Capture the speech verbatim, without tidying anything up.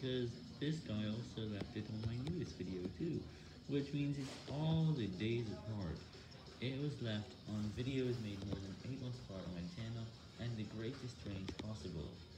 because this guy also left it on my newest video too, which means it's all the days apart. It was left on videos made more than eight months apart on my channel, and the greatest range possible.